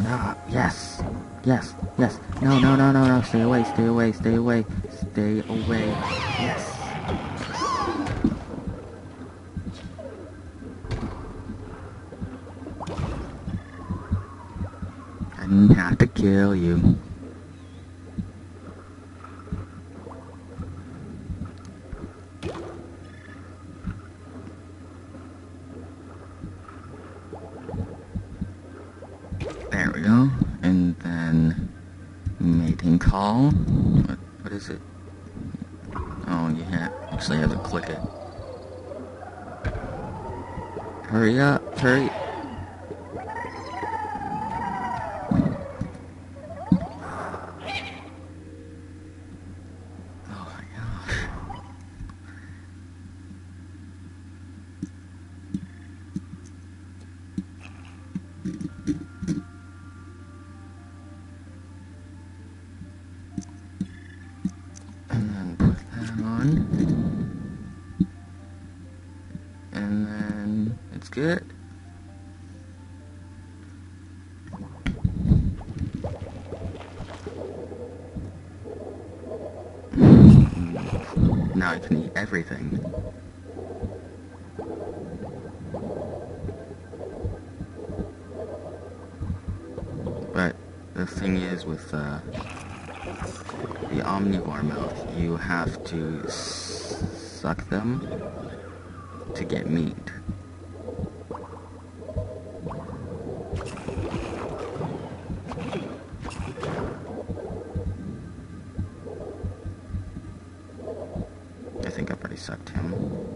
Yes. Yes. Yes. No, no, no, no, no. Stay away. Stay away. Stay away. Stay away. Yes. I didn't have to kill you. There we go. And then mating call. What is it? Oh, you actually have to click it. Hurry up, hurry. Oh my gosh. And then put that on. And then it's good. Now I can eat everything. But the thing is with the omnivore mouth, you have to suck them to get meat. I think I've already sucked him.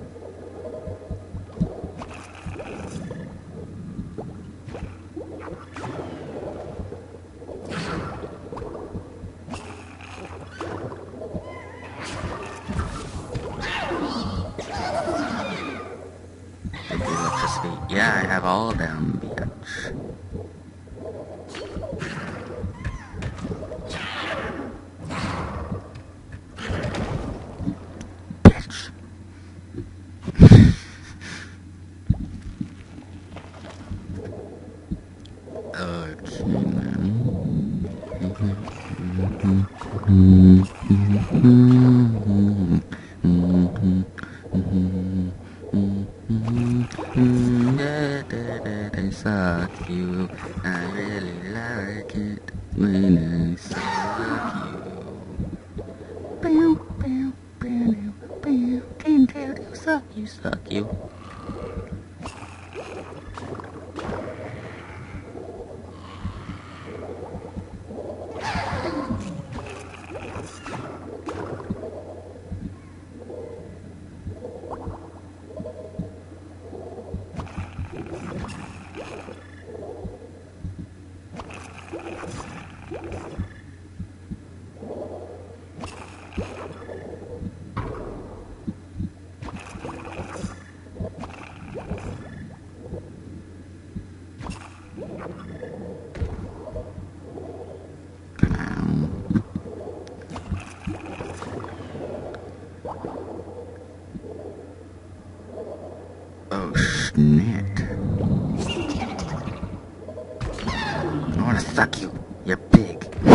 Big electricity. Yeah, I have all of them, bitch. Okay, I suck you. I really like it when I suck you. Bow, bow, bow, bow. Can't tell you suck you, suck you. Oh, snit. I wanna suck you. You're big.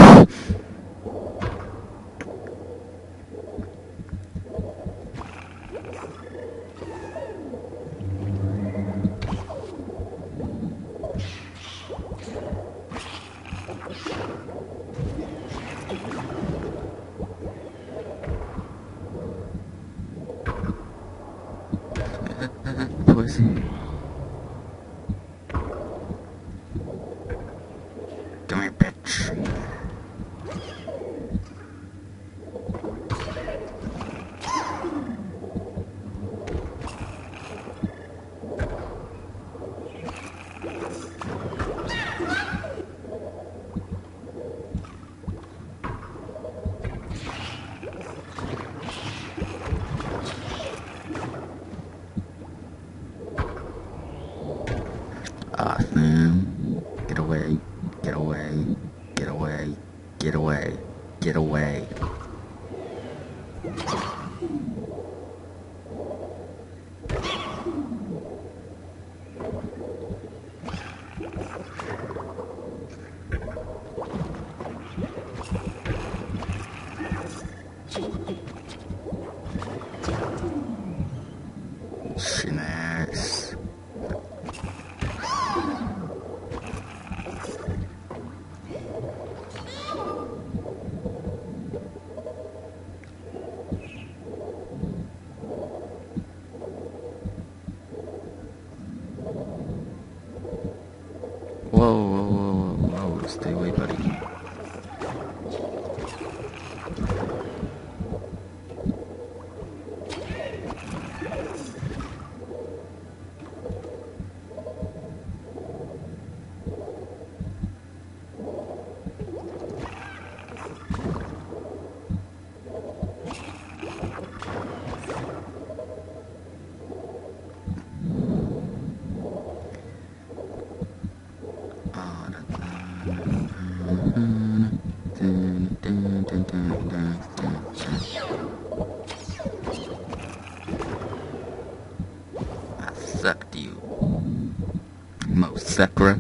Pussy. Come here, bitch. Awesome. Get away. Get away. Get away. Get away. Get away. Whoa, stay away, buddy. I sucked you, Mosecra.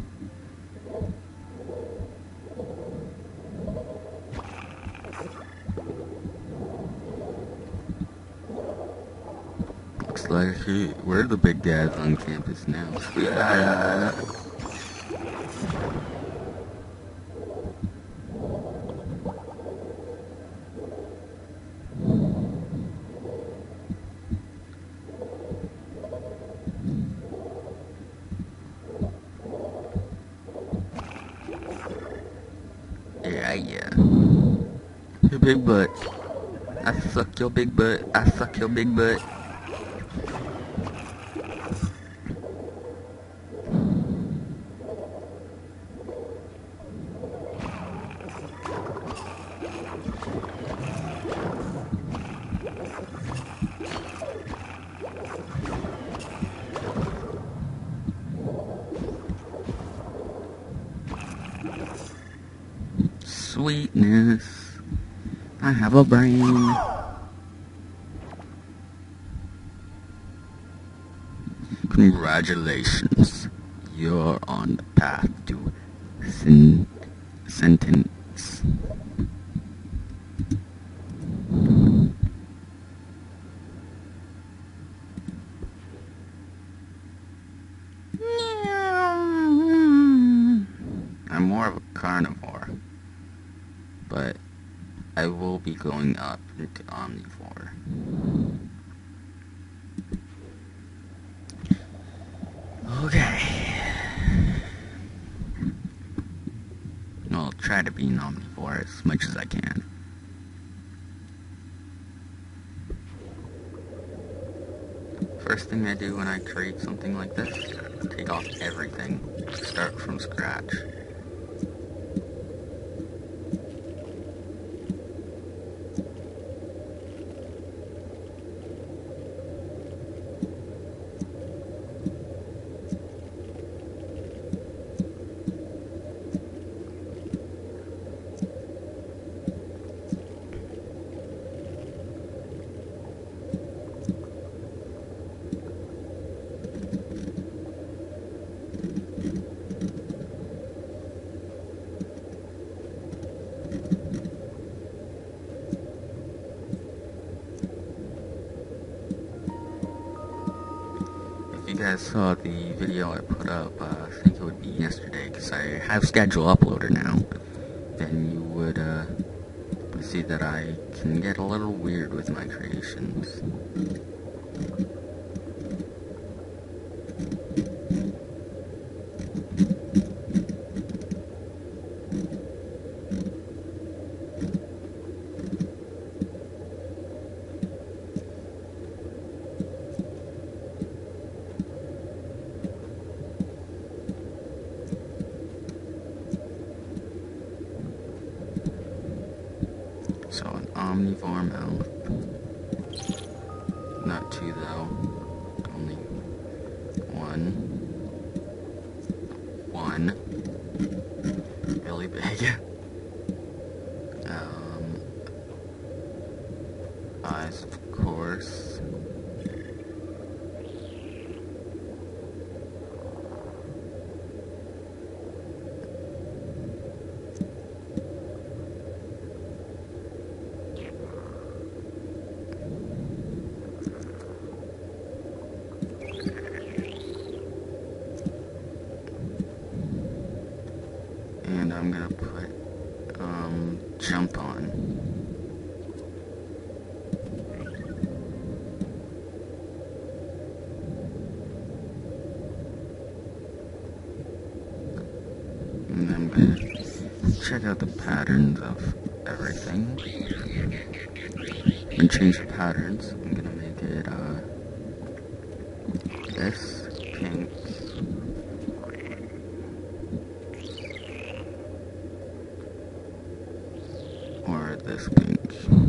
Looks like we're the big guys on campus now. Yeah. Yeah. Your big butt. I suck your big butt. I suck your big butt. Sweetness. I have a brain. Congratulations. You're on the path to sentence. I'm more of a carnivore, but I will be going up into omnivore. Okay. I'll try to be an omnivore as much as I can. First thing I do when I create something like this, take off everything. Start from scratch. If you guys saw the video I put up, I think it would be yesterday, because I have Schedule Uploader now, then you would see that I can get a little weird with my creations. So an omnivore mouth. Not two though. Only one. One. Really big. Eyes, of course. And I'm gonna put, jump on. And I'm gonna check out the patterns of everything. And change the patterns. I'm gonna make it, this pink. Or this pink.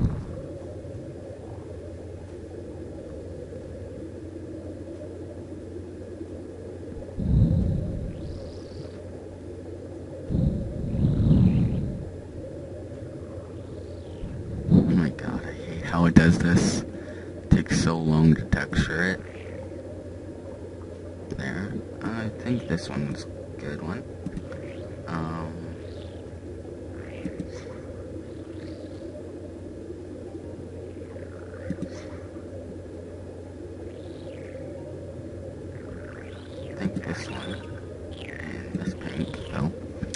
Oh my god, I hate how it does this. It takes so long to texture it. There. I think this one's a good one. I think this one. And this pink, though.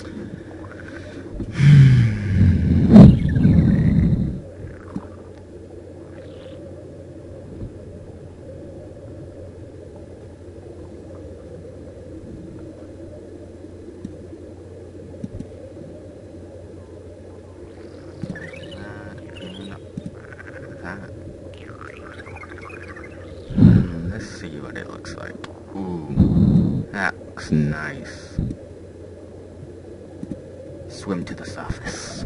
Let's see what it looks like. Ooh, that looks nice. Swim to the surface.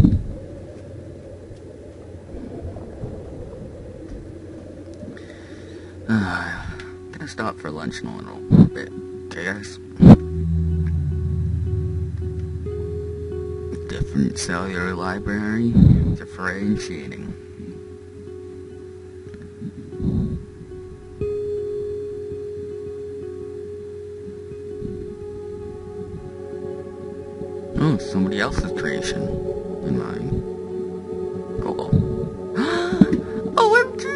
Gonna stop for lunch in a little bit. Okay, guys? Different cellular library, differentiating. Oh, somebody else's creation in mine. Cool. OMG!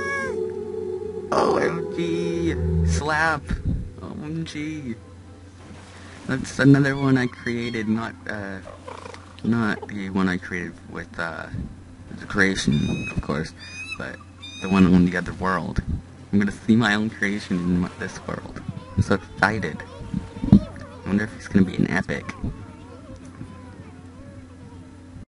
OMG! Slap! OMG! That's another one I created, not the one I created with, the creation, of course, but the one on the other world. I'm gonna see my own creation in this world. I'm so excited. I wonder if it's gonna be an epic.